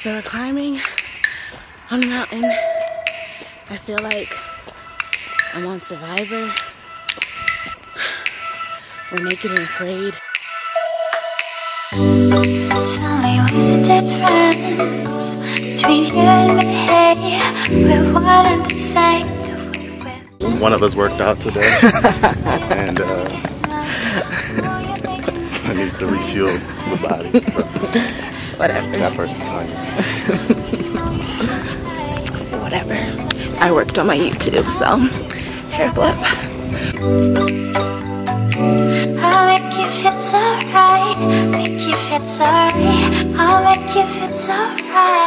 So we're climbing on the mountain. I feel like I'm on Survivor. We're naked and afraid. Tell me what's the difference between you and me? We're one and the same. One of us worked out today, and I needs to refuel the body. So. Whatever. That person's fine. Whatever. I worked on my YouTube, so hair flip. I'll make you feel so right. Make you feel so right. I'll make you feel so right.